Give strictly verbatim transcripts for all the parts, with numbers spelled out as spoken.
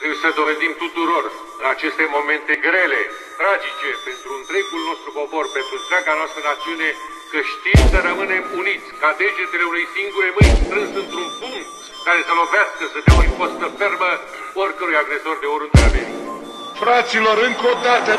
Trebuie să dovedim tuturor în aceste momente grele, tragice, pentru întregul nostru popor, pentru întreaga noastră națiune, că știm să rămânem uniți, ca degetele unei singure mâini strâns într-un pumn care să lovească, să dea o impostă fermă oricărui agresor de oriunde ar veni. Fraților, încă o dată!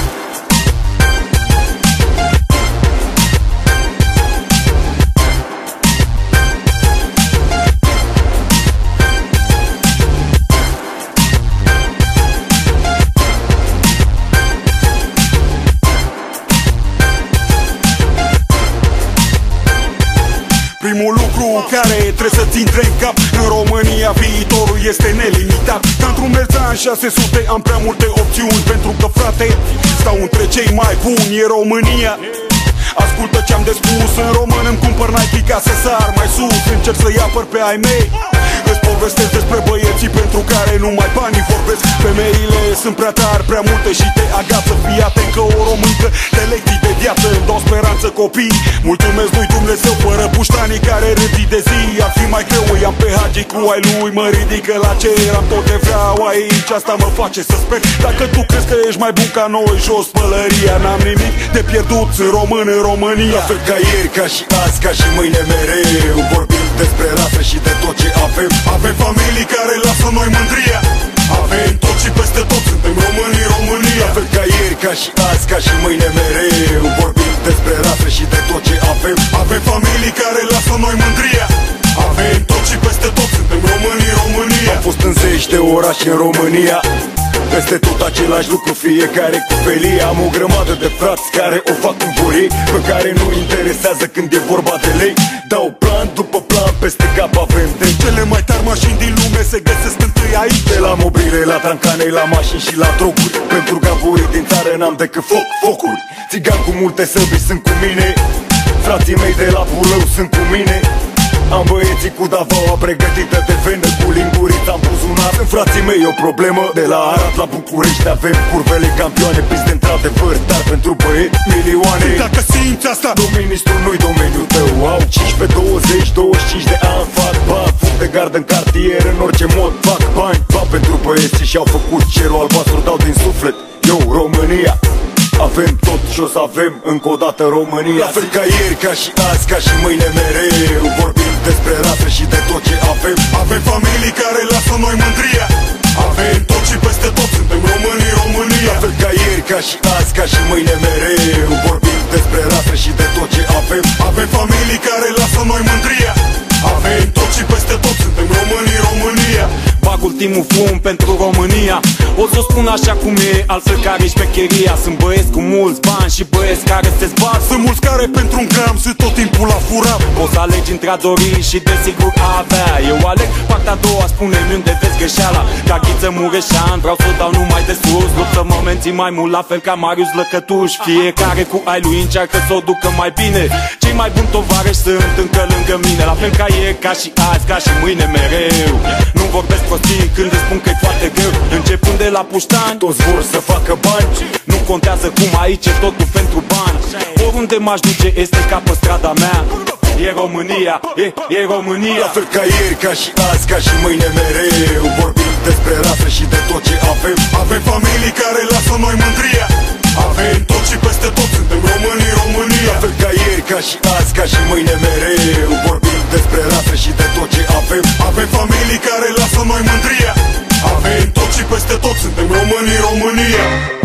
Primul lucru care trebuie să-ți intre în cap: în România viitorul este nelimitat. Ca într-un merzan șase sute am prea multe opțiuni, pentru că, frate, stau între cei mai buni. E România. Ascultă ce-am de spus, în român îmi cumpăr Nike ca să sar mai sus. Încerc să-i apăr pe ai mei, îți povestesc despre băieții pentru care numai banii vorbesc. Femeile sunt prea tari, prea multe și te agață. Fii atent că o româncă de lecții de viață îmi dau speranță copii. Mulțumesc lui Dumnezeu, fără puștanii care râd zi de zi ar fi mai greu. I-am pe Hagi cu ai lui, mă ridică la cer, am tot de vreau aici, asta mă face să sper. Dacă tu crezi că ești mai bun ca noi, jos pălăria. N-am nimic de pierdut, sunt român în România. La fel ca ieri, ca și azi, ca și mâine mereu vorbim despre rasă și de tot ce avem. Avem familii care lasă noi mândria, avem tot și peste tot, suntem români în România. La fel ca ieri, ca și azi, ca și mâine mereu vorbim despre rasă și de tot ce avem. Avem familii care lasă noi mândria, avem tot și peste tot, suntem români în România. Am fost în zeci de orașe în România, peste tot același lucru, fiecare cu felie. Am o grămadă de frați care o fac în voie, pe care nu interesează când e vorba de lei. Dau plan după plan, peste cap avem de cele mai tari mașini din lume se găsesc întâi aici. De la mobile, la tramcane, la mașini și la droguri. Pentru gavurii din țară n-am decât foc, focuri. Țigan cu multe săbi sunt cu mine, frații mei de la Bulău sunt cu mine. Am băieții cu davaua pregătită de venă, cu lingurița în buzunar. Sunt frații mei o problemă, de la Arad la București avem curvele campioane, piste într-adevăr, dar pentru băieți milioane. Dacă simți asta, nu ministrul nu-i domeniul tău. Au cincisprezece, douăzeci, douăzeci și cinci de ani, fac bani, fug de gardă în cartier, în orice mod fac bani. Bani pentru băieții și-au făcut cerul albastru, dau din suflet. Eu, România, avem tot și o să avem încă o dată România. La fel ca ieri, ca și azi, ca și mâine mereu vorbim despre rasă și de tot ce avem. Avem familii care lasă noi mândria, avem tot și peste tot, suntem români în România. La fel ca ieri, ca și azi, ca și mâine mereu vorbim despre rasă și de tot ce avem. Avem familii care lasă noi mândria, avem tot și peste tot, suntem români în România. Bag ultimul fum pentru România, o să spun așa cum e, altfel care-i șmecheria. Sunt băieți cu mulți bani și băieți care se zbat. Sunt mulți care pentru un gram sunt tot timpul la furat. Poți să alegi între a dori și desigur a avea. Eu aleg partea a doua, spune-mi unde vezi greșeala. Ca Ghiță Mureșan, vreau să o dau numai de sus. Lupt să mă menții mai mult, la fel ca Marius Lăcătuș. Fiecare cu ai lui încearcă să o ducă mai bine. Cei mai buni tovarăși sunt încă lângă mine. La fel ca ieri, ca și azi, ca și mâine mereu. Nu vorbesc prostii când îți spun că-i foarte greu. Începând de la puștani, toți vor să facă bani. Nu contează cum, aici e totul pentru bani. Oriunde m-aș duce este ca pe strada mea. E România, e, e România. La fel ca ieri, ca și azi, ca și mâine mereu vorbim despre rasă și de tot ce avem. Avem familii care lasă noi mândria, avem tot și peste tot, suntem români în România. La fel ca ieri, ca și azi, ca și mâine mereu vorbim despre rasă și de tot ce avem. Avem familii care lasă noi mândria, avem tot și peste tot, suntem români în România.